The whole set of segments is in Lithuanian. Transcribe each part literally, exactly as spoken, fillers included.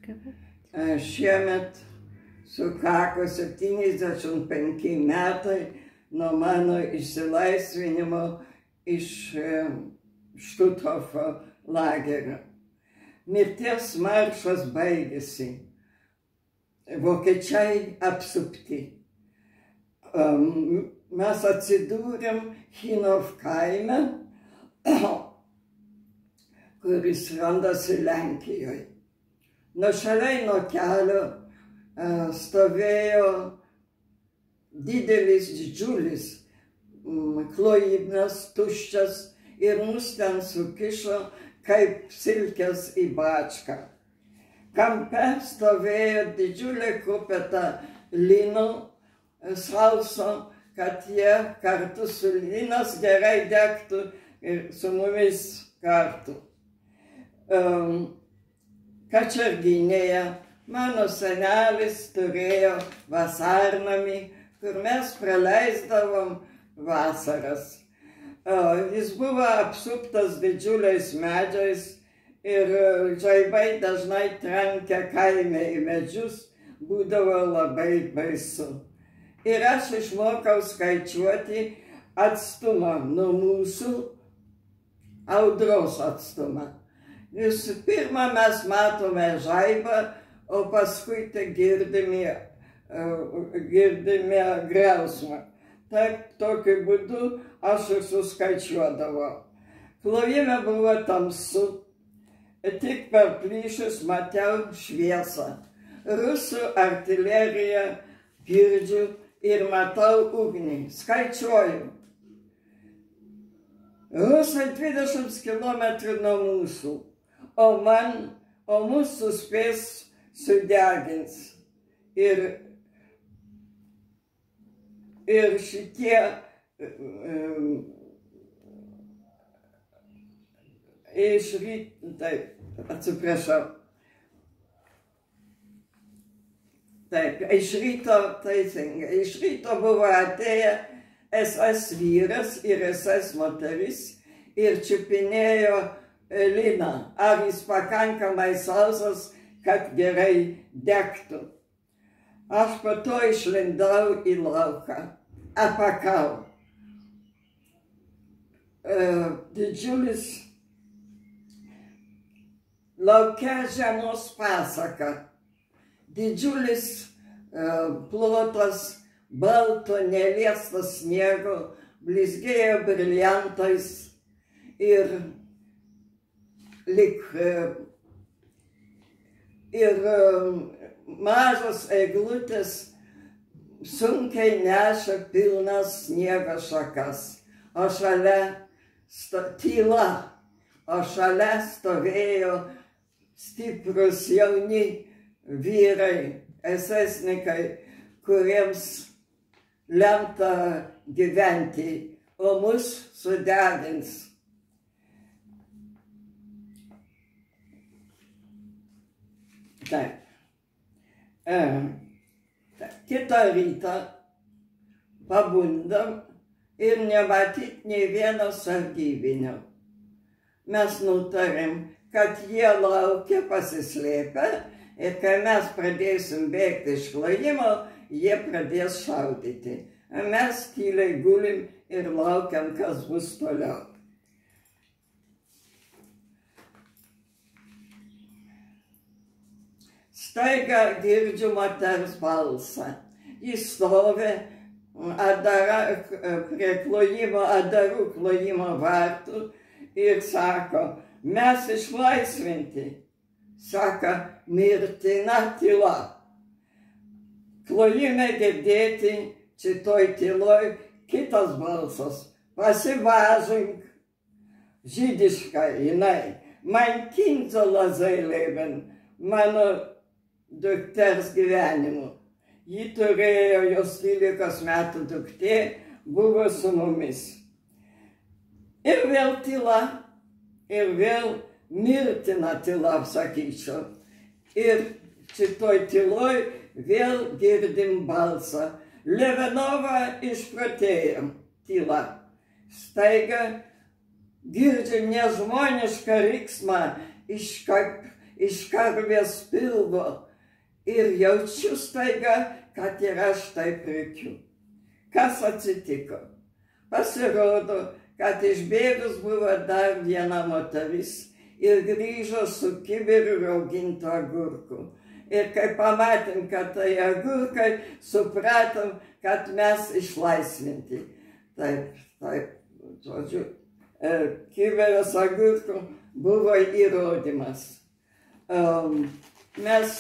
Šiemet sukako septyniasdešimt penki metai nuo mano išsilaisvinimo iš Štuthofo lagerio. Mirties maršas baigėsi. Vokiečiai apsupti. Mes atsidūrėm Chinov kaime, kuris randasi Lenkijoje. Nuošaliai nuo kelio stovėjo didelis, didžiulis klojimas, tuščias, ir mus ten sukišo kaip silkės į bačką. Kampe stovėjo didžiulė kupeta lino sauso, kad jie kartu su linas gerai degtų ir su mumis kartu. Kačerginėje mano senelis turėjo vasarnamį, kur mes praleisdavom vasaras. Jis buvo apsuptas didžiuliais medžiais ir žaibai dažnai trenkė kaime į medžius, būdavo labai baisu. Ir aš išmokau skaičiuoti atstumą nuo mūsų, audros atstumą. Visų pirma, mes matome žaibą, o paskui tai girdime, girdime griausmą. Taip, tokiu būdu aš ir suskaičiuodavau. Klojime buvo tamsu, tik per plyšius matau šviesą. Rusų artileriją girdžiu ir matau ugnį. Skaičiuoju. Rusai dvidešimt kilometrų nuo mūsų, o man, o mūsų spės sudegins. Ir, ir šitie um, iš ryto, taip, atsiprašau, taip, iš ryto, teisingai, iš ryto buvo atėję S S vyras ir S S moteris ir čiupinėjo liną, ar jis pakankamai sausas, kad gerai degtų. Aš po to išlindau į lauką, apakau. Didžiulis lauke žiemos pasaka, didžiulis plotas balto neliestas sniego, blizgėjo briliantais ir lik ir mažos eglutės sunkiai neša pilnas sniego šakas, o šalia tyla, o šalia stovėjo stiprus jauni vyrai, esesnikai, kuriems lemta gyventi, o mus sudegins. Taip. Kitą rytą pabundam ir nematyt nei vieno sargybinio. Mes nutarėm, kad jie laukia pasislėpę ir kai mes pradėsim bėgti iš klojimo, jie pradės šaudyti. Mes tyliai gulim ir laukiam, kas bus toliau. Staiga girdžiu moters balsą. Jis stovi adara, prie klojimo, adarų klojimo vartų ir sako, mes išlaisvinti. Sako, mirtina tyla. Klojime girdėti, šitoj tyloj kitas balsas. Pasivažink. Žydiška jinai. Mein Kind soll leben. Mano dukters gyvenimu. Ji turėjo, jos dvylikos metų duktė, buvo su mumis. Ir vėl tyla, ir vėl mirtina tyla, sakyčiau. Ir šitoj tyloj vėl girdim balsą. Levenova išprotėjom, tyla. Staiga girdžiu nežmonišką riksmą iš, kaip, iš karvės pilvo ir jaučiu staiga, kad ir aš taip rėkiu. Kas atsitiko? Pasirodo, kad išbėgus buvo dar viena moteris ir grįžo su kibiru raugintų agurkų. Ir kai pamatėm, kad tai agurkai, supratom, kad mes išlaisvinti. Taip, taip, žodžiu, kibiras agurkų buvo įrodymas. Mes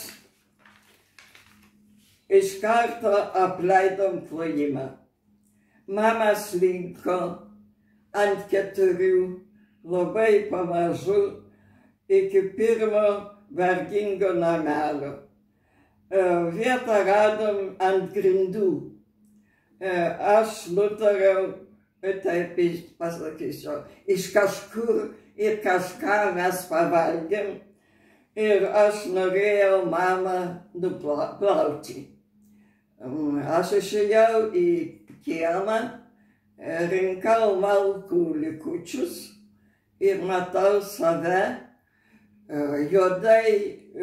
iš karto apleidom klojimą. Mama slinko ant keturių, labai pamažu, iki pirmo vargingo namelio. Vietą radom ant grindų. Aš nutariau, taip pasakysiu, iš kažkur ir kažką mes pavalgėm ir aš norėjau mamą nuplauti. Aš išėjau į kiemą, rinkau malkų likučius ir matau save juodai,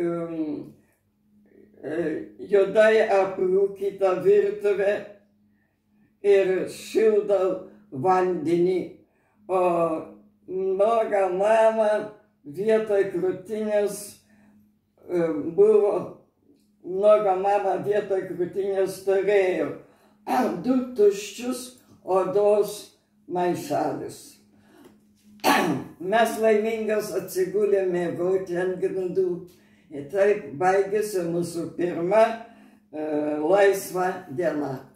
juodai aprūkytą virtuvę ir šildau vandenį, o nuoga mama vietoj krūtinės buvo, nuoga mama vietoj krūtinės turėjo du tuščius odos maišelius. Mes laimingas atsigulėm miegoti ant grindų. Ir taip baigėsi mūsų pirma laisva diena.